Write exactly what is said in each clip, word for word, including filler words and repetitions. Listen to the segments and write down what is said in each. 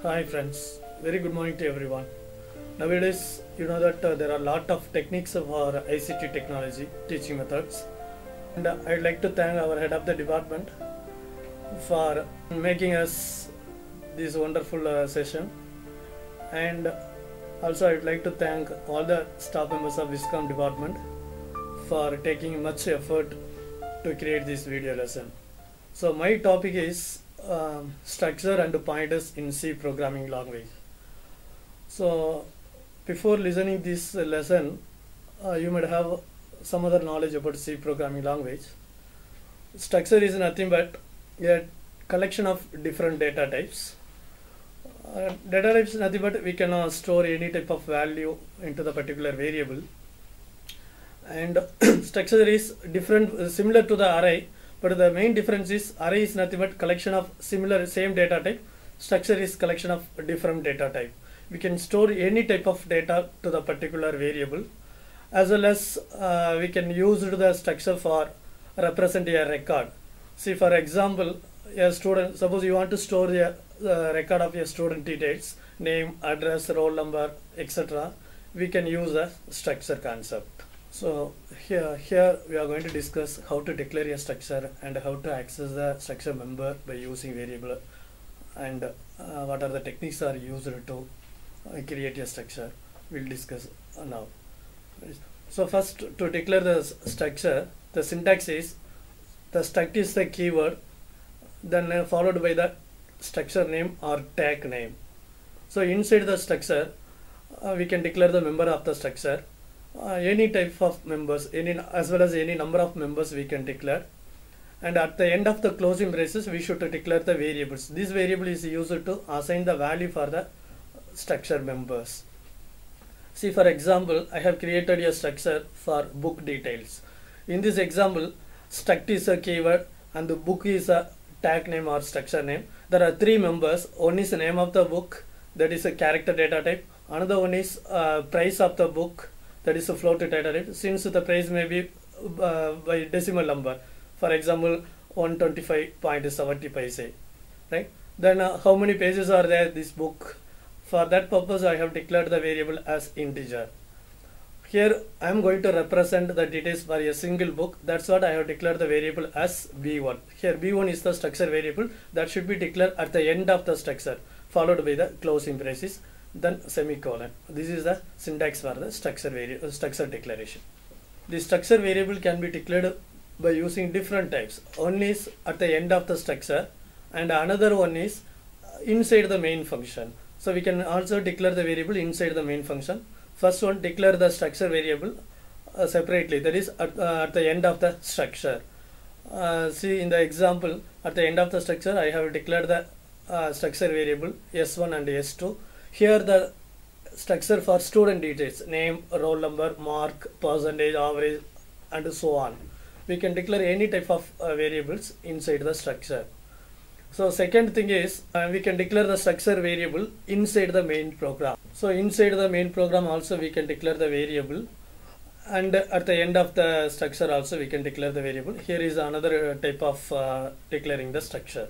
Hi friends, very good morning to everyone. Nowadays, you know that uh, there are a lot of techniques for I C T technology teaching methods, and uh, I'd like to thank our head of the department for making us this wonderful uh, session, and also I'd like to thank all the staff members of Viscom department for taking much effort to create this video lesson. So my topic is um, structure and pointers in C programming language. So before listening this uh, lesson, uh, you might have some other knowledge about C programming language. Structure is nothing but a collection of different data types. Uh, data types is nothing but we can uh, store any type of value into the particular variable. And structure is different, uh, similar to the array, but the main difference is array is nothing but collection of similar same data type. Structure is collection of different data type. We can store any type of data to the particular variable, as well as uh, we can use the structure for represent a record. See, for example, a student, suppose you want to store a uh, record of your student details, name, address, roll number, et cetera. We can use a structure concept. So here, here we are going to discuss how to declare a structure and how to access the structure member by using variable, and uh, what are the techniques are used to uh, create a structure. We'll discuss uh, now. So first, to declare the structure, the syntax is the struct is the keyword, then uh, followed by the structure name or tag name. So inside the structure, uh, we can declare the member of the structure. Uh, any type of members, any as well as any number of members we can declare, and at the end of the closing braces we should declare the variables. This variable is used to assign the value for the structure members. See, for example, I have created a structure for book details. In this example, struct is a keyword and the book is a tag name or structure name. There are three members. One is the name of the book, that is a character data type. Another one is uh, price of the book, that is a float data type, since the price may be uh, by decimal number, for example one twenty-five point seven zero paise, right? Then uh, how many pages are there this book? For that purpose I have declared the variable as integer. Here I am going to represent the details for a single book. That's what I have declared the variable as B one. Here B one is the structure variable that should be declared at the end of the structure, followed by the closing braces, then semicolon. This is the syntax for the structure variable, structure declaration. The structure variable can be declared by using different types. One is at the end of the structure, and another one is inside the main function. So we can also declare the variable inside the main function. First one, declare the structure variable uh, separately, that is at, uh, at the end of the structure. Uh, see, in the example, at the end of the structure I have declared the uh, structure variable S one and S two. Here the structure for student details, name, roll number, mark, percentage, average, and so on. We can declare any type of uh, variables inside the structure. So second thing is uh, we can declare the structure variable inside the main program. So inside the main program also we can declare the variable, and at the end of the structure also we can declare the variable. Here is another type of uh, declaring the structure.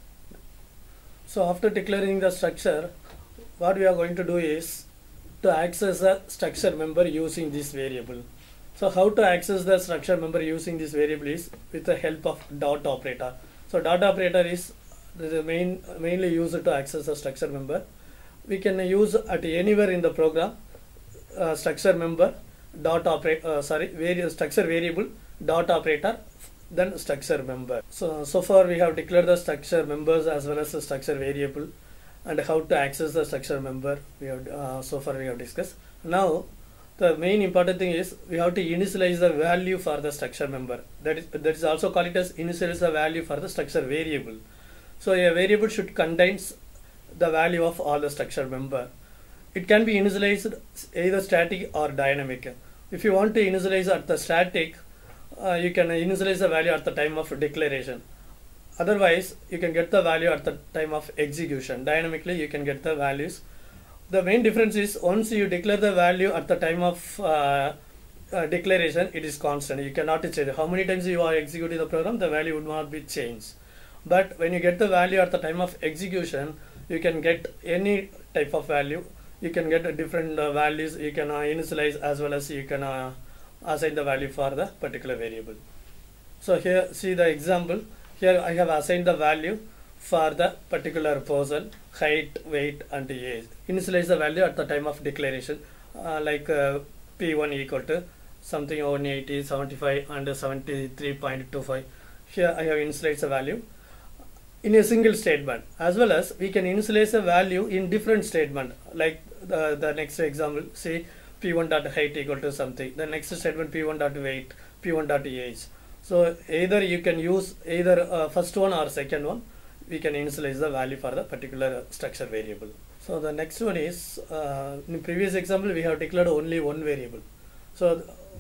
So after declaring the structure, what we are going to do is to access the structure member using this variable. So how to access the structure member using this variable is with the help of dot operator. So dot operator is the main mainly used to access the structure member. We can use at anywhere in the program uh, structure member dot operator uh, sorry variable structure variable dot operator, then structure member. So so far we have declared the structure members as well as the structure variable, and how to access the structure member we have uh, so far we have discussed. Now the main important thing is we have to initialize the value for the structure member. That is that is also called it as initialize the value for the structure variable. So a variable should contains the value of all the structure member. It can be initialized either static or dynamic. If you want to initialize at the static, uh, you can initialize the value at the time of declaration. Otherwise, you can get the value at the time of execution. Dynamically, you can get the values. The main difference is once you declare the value at the time of uh, uh, declaration, it is constant. You cannot change. How many times you are executing the program, the value would not be changed. But when you get the value at the time of execution, you can get any type of value. You can get different uh, values. You can uh, initialize as well as you can uh, assign the value for the particular variable. So here see the example. Here I have assigned the value for the particular person, height, weight and age. Initialize the value at the time of declaration, uh, like uh, P one equal to something one eighty, seventy-five and seventy-three point two five. Here I have initialized the value in a single statement, as well as we can initialize a value in different statement, like the, the next example, say P one dot height equal to something, the next statement P one dot weight, P one dot age. So either you can use either uh, first one or second one. We can initialize the value for the particular structure variable. So the next one is, uh, in the previous example we have declared only one variable. So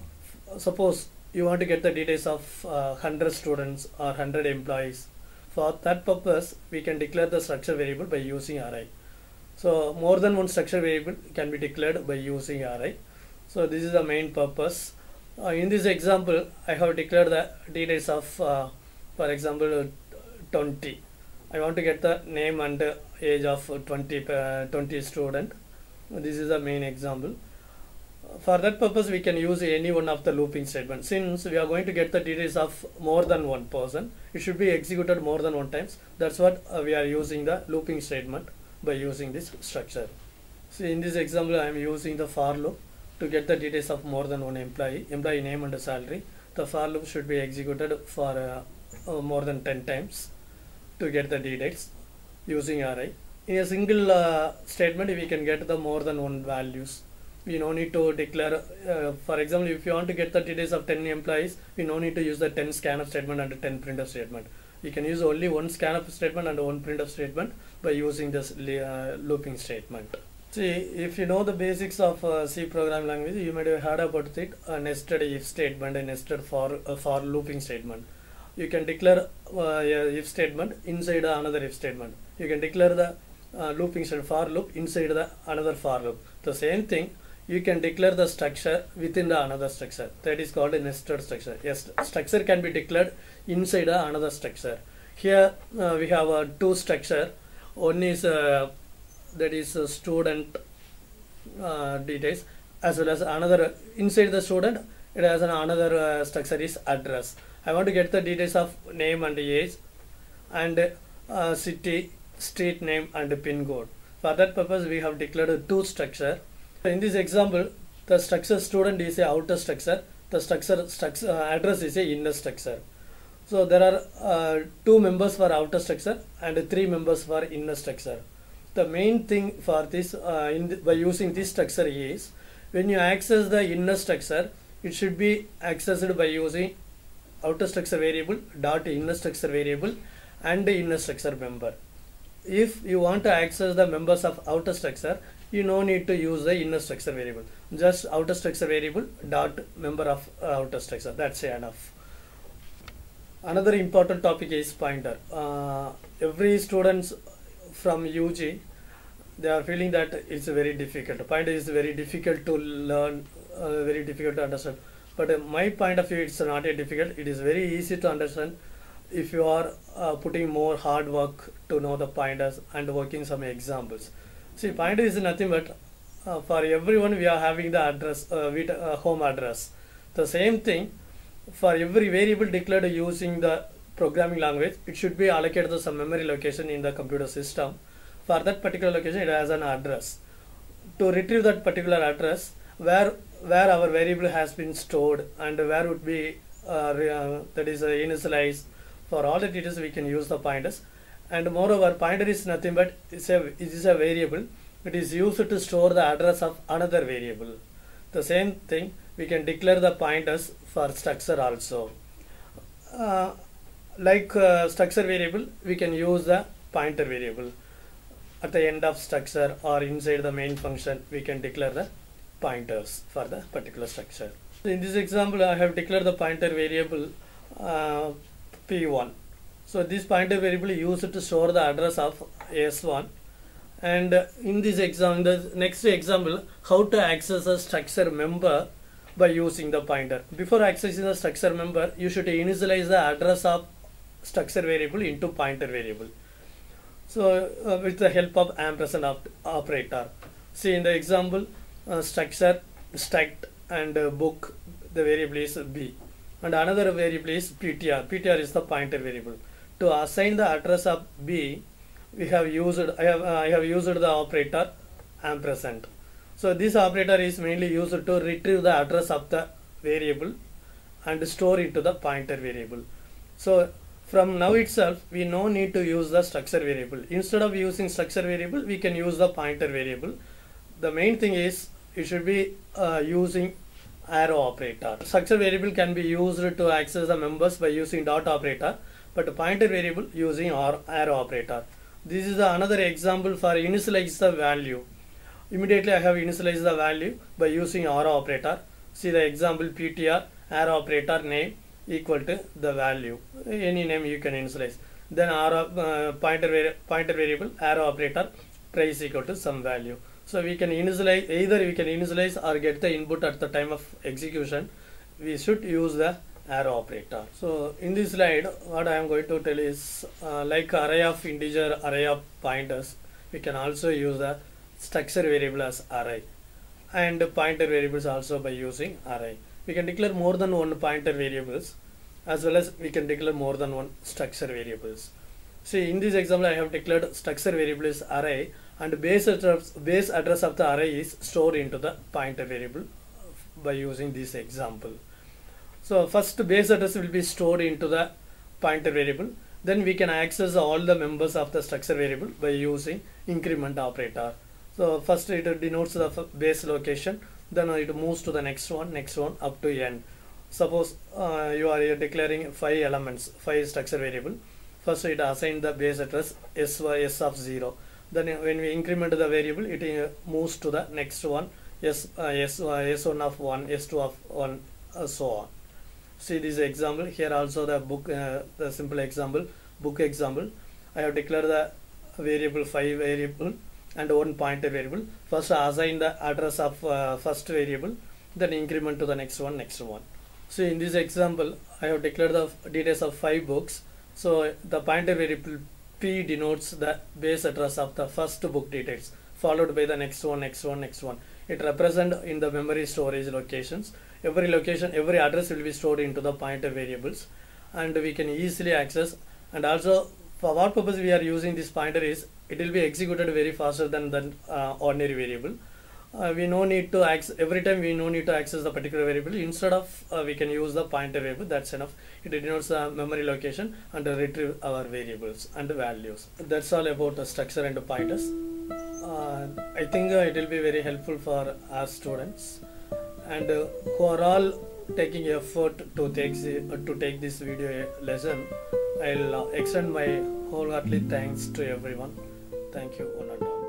suppose you want to get the details of uh, one hundred students or one hundred employees. For that purpose we can declare the structure variable by using array. So more than one structure variable can be declared by using array. So this is the main purpose. Uh, in this example I have declared the details of uh, for example twenty. I want to get the name and uh, age of twenty, uh, twenty student. This is the main example. For that purpose we can use any one of the looping statements. Since we are going to get the details of more than one person, it should be executed more than one times. That's what uh, we are using the looping statement by using this structure. So in this example I am using the for loop to get the details of more than one employee, employee name and salary. The for loop should be executed for uh, uh, more than ten times to get the details using array. In a single uh, statement we can get the more than one values. We no need to declare, uh, for example if you want to get the details of ten employees, we no need to use the ten scanf statement and ten printf statement. We can use only one scanf statement and one printf statement by using this uh, looping statement. See, if you know the basics of uh, C programming language, you might have heard about it, a nested if statement, a nested for, uh, for looping statement. You can declare uh, a if statement inside another if statement. You can declare the uh, looping statement for loop inside the another for loop. The same thing, you can declare the structure within the another structure. That is called a nested structure. Yes, structure can be declared inside the another structure. Here uh, we have uh, two structure. One is uh, that is uh, student uh, details, as well as another inside the student. It has an another uh, structure is address. I want to get the details of name and age and uh, city, street name and pin code. For that purpose we have declared two structure. In this example the structure student is a outer structure, the structure, structure uh, address is a inner structure. So there are uh, two members for outer structure and three members for inner structure. The main thing for this uh, in the, by using this structure is, when you access the inner structure, it should be accessed by using outer structure variable dot inner structure variable and the inner structure member. If you want to access the members of outer structure, you no need to use the inner structure variable. Just outer structure variable dot member of uh, outer structure. That's enough. Another important topic is pointer. Uh, every students from U G, they are feeling that it's very difficult. Pointer is very difficult to learn, uh, very difficult to understand. But uh, my point of view, it's not a difficult. It is very easy to understand if you are uh, putting more hard work to know the pointers and working some examples. See, pointer is nothing but uh, for everyone we are having the address, uh, with, uh, home address. The same thing for every variable declared using the programming language, it should be allocated to some memory location in the computer system. For that particular location, it has an address. To retrieve that particular address, where where our variable has been stored and where would be uh, uh, that is uh, initialized, for all the details we can use the pointers. And moreover, pointer is nothing but it's a, it is a variable. It is used to store the address of another variable. The same thing, we can declare the pointers for structure also. Uh, like uh, structure variable, we can use the pointer variable. At the end of structure or inside the main function, we can declare the pointers for the particular structure. In this example, I have declared the pointer variable uh, P one. So this pointer variable is used to store the address of S one. And uh, in this example, the next example, how to access a structure member by using the pointer. Before accessing the structure member, you should initialize the address of structure variable into pointer variable. So uh, with the help of ampersand op operator. See in the example, uh, structure, struct and uh, book, the variable is B, and another variable is P T R. P T R is the pointer variable. To assign the address of B, we have used I have uh, I have used the operator ampersand. So this operator is mainly used to retrieve the address of the variable and store it to the pointer variable. So from now itself, we no need to use the structure variable. Instead of using structure variable, we can use the pointer variable. The main thing is you should be uh, using arrow operator. Structure variable can be used to access the members by using dot operator, but pointer variable using arrow operator. This is another example for initialize the value. Immediately I have initialized the value by using arrow operator. See the example, P T R arrow operator name equal to the value, any name you can initialize. Then arrow uh, pointer, vari pointer variable arrow operator price equal to some value. So we can initialize, either we can initialize or get the input at the time of execution. We should use the arrow operator. So in this slide, what I am going to tell is uh, like array of integer, array of pointers, we can also use the structure variable as array, and pointer variables also by using array. We can declare more than one pointer variables, as well as we can declare more than one structure variables. See in this example, I have declared structure variable is array, and base address, base address of the array is stored into the pointer variable by using this example. So first base address will be stored into the pointer variable. Then we can access all the members of the structure variable by using increment operator. So first it denotes the base location, then it moves to the next one, next one up to n. Suppose uh, you are declaring five elements, five structure variable. First it assign the base address s, s of zero. Then when we increment the variable, it uh, moves to the next one, s, uh, s, uh, s one of one, s two of one, uh, so on. See this example here also, the book, uh, the simple example, book example. I have declared the variable five variable and one pointer variable. First assign the address of uh, first variable, then increment to the next one, next one. So in this example, I have declared the details of five books. So the pointer variable P denotes the base address of the first book details, followed by the next one, next one, next one. It represents in the memory storage locations. Every location, every address will be stored into the pointer variables, and we can easily access. And also, for what purpose we are using this pointer is, it will be executed very faster than the uh, ordinary variable. Uh, we no need to access, every time we no need to access the particular variable. Instead of uh, we can use the pointer variable, that's enough. It denotes the memory location and retrieve our variables and values. That's all about the structure and the pointers. Uh, I think uh, it will be very helpful for our students, and uh, who are all taking effort to take, uh, to take this video lesson. I'll uh, extend my wholeheartedly thanks to everyone. Thank you, one and all.